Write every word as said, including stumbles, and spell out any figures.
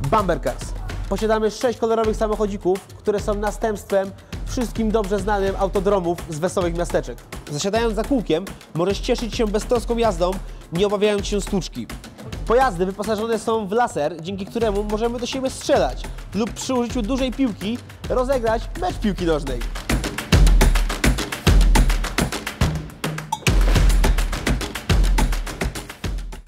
Bumper Cars. Posiadamy sześć kolorowych samochodzików, które są następstwem wszystkim dobrze znanym autodromów z wesołych miasteczek. Zasiadając za kółkiem, możesz cieszyć się beztroską jazdą, nie obawiając się stłuczki. Pojazdy wyposażone są w laser, dzięki któremu możemy do siebie strzelać lub przy użyciu dużej piłki rozegrać mecz piłki nożnej.